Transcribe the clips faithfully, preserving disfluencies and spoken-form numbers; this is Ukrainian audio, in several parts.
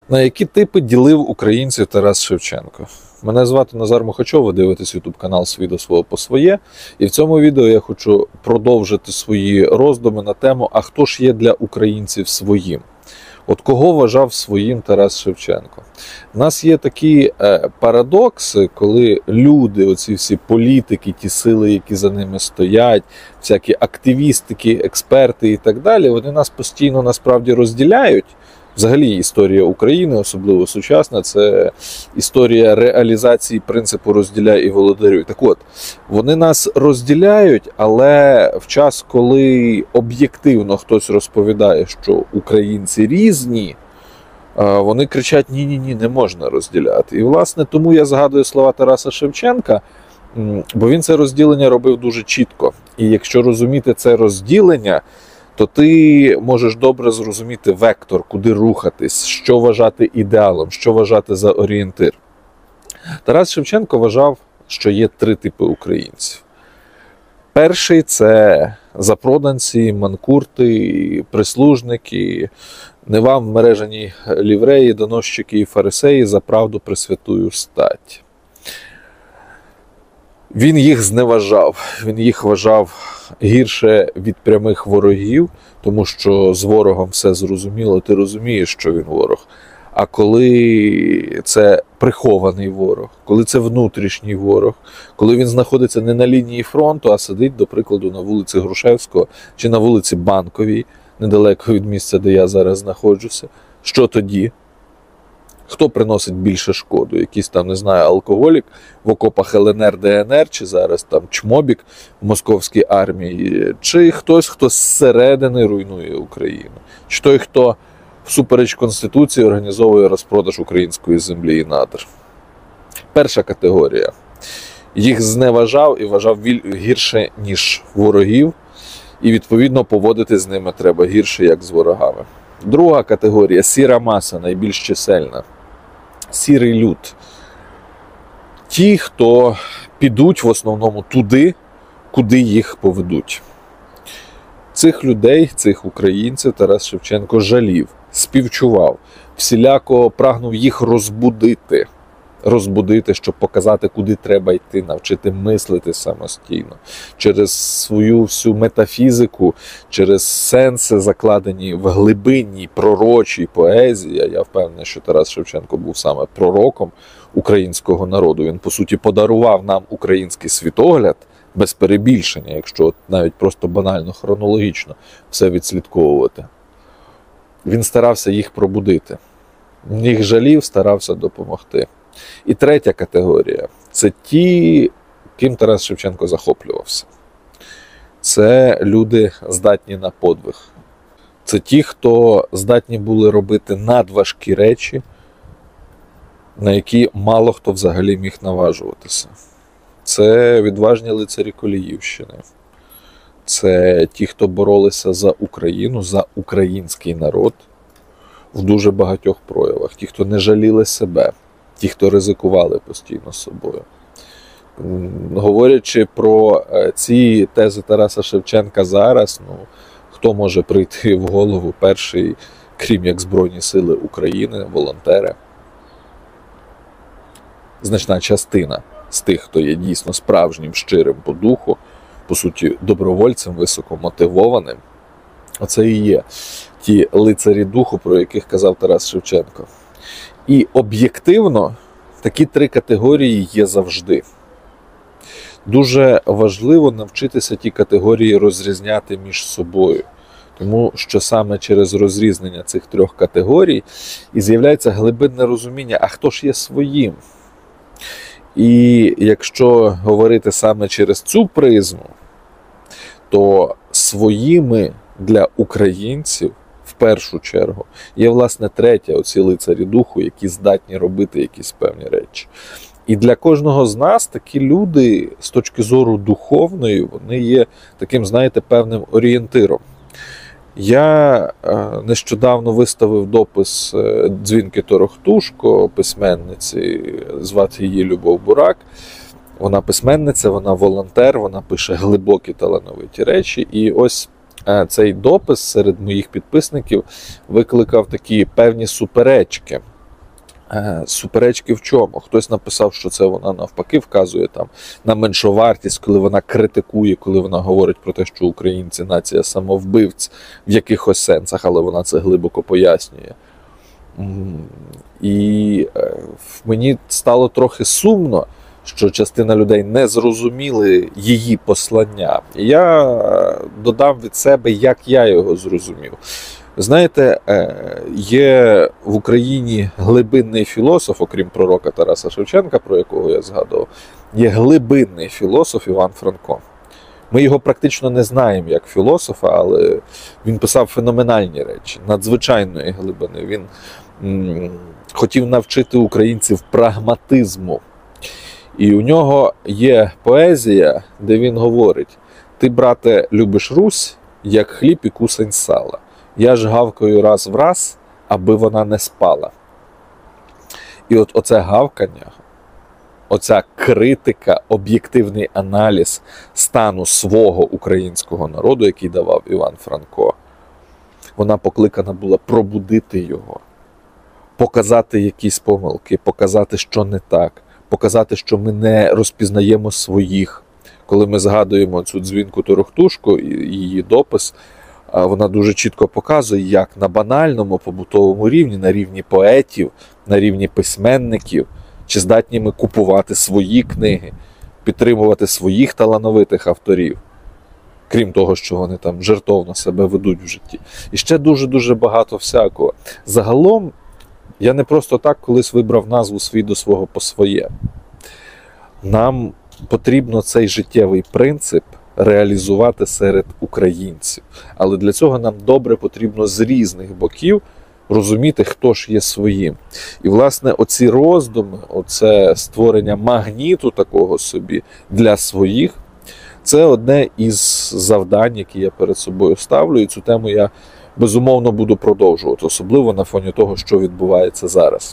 На які типи ділив українців Тарас Шевченко? Мене звати Назар Мухачов, ви дивитесь ютуб канал «Свій до свого по своє». І в цьому відео я хочу продовжити свої роздуми на тему, а хто ж є для українців своїм? От кого вважав своїм Тарас Шевченко? У нас є такі е, парадокси, коли люди, оці всі політики, ті сили, які за ними стоять, всякі активістики, експерти і так далі, вони нас постійно насправді розділяють. Взагалі історія України, особливо сучасна, це історія реалізації принципу «розділяй і володарюй». Так от, вони нас розділяють, але в час, коли об'єктивно хтось розповідає, що українці різні, вони кричать «ні-ні-ні, не можна розділяти». І, власне, тому я згадую слова Тараса Шевченка, бо він це розділення робив дуже чітко. І якщо розуміти це розділення, то ти можеш добре зрозуміти вектор, куди рухатись, що вважати ідеалом, що вважати за орієнтир. Тарас Шевченко вважав, що є три типи українців. Перший – це запроданці, манкурти, прислужники, не вам мережані лівреї, доносчики і фарисеї за правду пресвятую стать. Він їх зневажав, він їх вважав гірше від прямих ворогів, тому що з ворогом все зрозуміло, ти розумієш, що він ворог. А коли це прихований ворог, коли це внутрішній ворог, коли він знаходиться не на лінії фронту, а сидить, до прикладу, на вулиці Грушевського чи на вулиці Банковій, недалеко від місця, де я зараз знаходжуся, що тоді? Хто приносить більше шкоду? Якийсь там, не знаю, алкоголік в окопах ел ен ер, де ен ер, чи зараз там чмобік в московській армії, чи хтось, хто зсередини руйнує Україну, чи той, хто всупереч Конституції організовує розпродаж української землі і надр. Перша категорія. Їх зневажав і вважав гірше, ніж ворогів, і, відповідно, поводити з ними треба гірше, як з ворогами. Друга категорія – сіра маса, найбільш чисельна. Сірий люд. Ті, хто підуть в основному туди, куди їх поведуть. Цих людей, цих українців Тарас Шевченко жалів, співчував, всіляко прагнув їх розбудити. Розбудити, щоб показати, куди треба йти, навчити мислити самостійно. Через свою всю метафізику, через сенси, закладені в глибинній пророчій поезії. Я впевнений, що Тарас Шевченко був саме пророком українського народу. Він, по суті, подарував нам український світогляд, без перебільшення, якщо навіть просто банально, хронологічно все відслідковувати. Він старався їх пробудити. Їх жалів, старався допомогти. І третя категорія – це ті, ким Тарас Шевченко захоплювався. Це люди, здатні на подвиг. Це ті, хто здатні були робити надважкі речі, на які мало хто взагалі міг наважуватися. Це відважні лицарі Коліївщини. Це ті, хто боролися за Україну, за український народ в дуже багатьох проявах. Ті, хто не жаліли себе. Ті, хто ризикували постійно з собою. Говорячи про ці тези Тараса Шевченка зараз, ну, хто може прийти в голову перший, крім як Збройні Сили України, волонтери? Значна частина з тих, хто є дійсно справжнім, щирим по духу, по суті, добровольцем, високомотивованим, оце і є ті лицарі духу, про яких казав Тарас Шевченко. І об'єктивно такі три категорії є завжди. Дуже важливо навчитися ті категорії розрізняти між собою. Тому що саме через розрізнення цих трьох категорій і з'являється глибинне розуміння, а хто ж є своїм. І якщо говорити саме через цю призму, то своїми для українців в першу чергу є, власне, третя, оці лицарі духу, які здатні робити якісь певні речі. І для кожного з нас такі люди, з точки зору духовної, вони є таким, знаєте, певним орієнтиром. Я нещодавно виставив допис Дзвінки Торохтушко, письменниці, звати її Любов Бурак. Вона письменниця, вона волонтер, вона пише глибокі талановиті речі. І ось цей допис серед моїх підписників викликав такі певні суперечки. Е, суперечки в чому? Хтось написав, що це вона навпаки вказує там на меншовартість, коли вона критикує, коли вона говорить про те, що українці нація самовбивць в якихось сенсах, але вона це глибоко пояснює. І е, мені стало трохи сумно, що частина людей не зрозуміли її послання. І я додам від себе, як я його зрозумів. Знаєте, є в Україні глибинний філософ, окрім пророка Тараса Шевченка, про якого я згадував, є глибинний філософ Іван Франко. Ми його практично не знаємо як філософа, але він писав феноменальні речі, надзвичайної глибини. Він м- хотів навчити українців прагматизму. І у нього є поезія, де він говорить: «Ти, брате, любиш Русь, як хліб і кусень сала. Я ж гавкаю раз в раз, аби вона не спала». І от оце гавкання, оця критика, об'єктивний аналіз стану свого українського народу, який давав Іван Франко, вона покликана була пробудити його, показати якісь помилки, показати, що не так, показати, що ми не розпізнаємо своїх. Коли ми згадуємо цю Дзвінку Торохтушку і її допис, вона дуже чітко показує, як на банальному побутовому рівні, на рівні поетів, на рівні письменників, чи здатні ми купувати свої книги, підтримувати своїх талановитих авторів, крім того, що вони там жертовно себе ведуть в житті. І ще дуже-дуже багато всякого. Загалом, я не просто так колись вибрав назву «Свій до свого по своє». Нам потрібно цей життєвий принцип реалізувати серед українців. Але для цього нам добре потрібно з різних боків розуміти, хто ж є своїм. І, власне, оці роздуми, оце створення магніту такого собі для своїх, це одне із завдань, які я перед собою ставлю. І цю тему я, безумовно, буду продовжувати, особливо на фоні того, що відбувається зараз.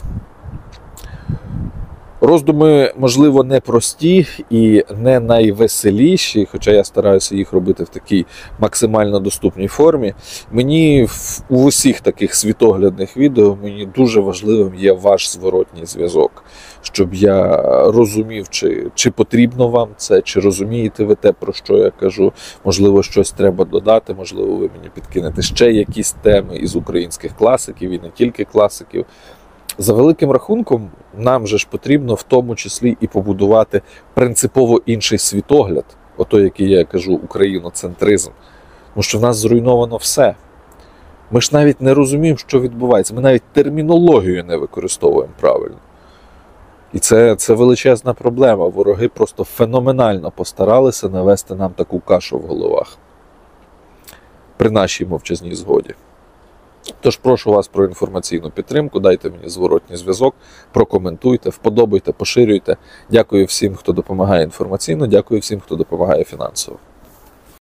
Роздуми, можливо, не прості і не найвеселіші, хоча я стараюся їх робити в такій максимально доступній формі. Мені в, у усіх таких світоглядних відео мені дуже важливим є ваш зворотній зв'язок, щоб я розумів, чи, чи потрібно вам це, чи розумієте ви те, про що я кажу. Можливо, щось треба додати, можливо, ви мені підкинете ще якісь теми із українських класиків і не тільки класиків. За великим рахунком, нам же ж потрібно в тому числі і побудувати принципово інший світогляд, ото, який я кажу, україноцентризм. Тому що в нас зруйновано все. Ми ж навіть не розуміємо, що відбувається. Ми навіть термінологію не використовуємо правильно. І це, це величезна проблема. Вороги просто феноменально постаралися навести нам таку кашу в головах. При нашій мовчазній згоді. Тож прошу вас про інформаційну підтримку, дайте мені зворотній зв'язок, прокоментуйте, вподобайте, поширюйте. Дякую всім, хто допомагає інформаційно, дякую всім, хто допомагає фінансово.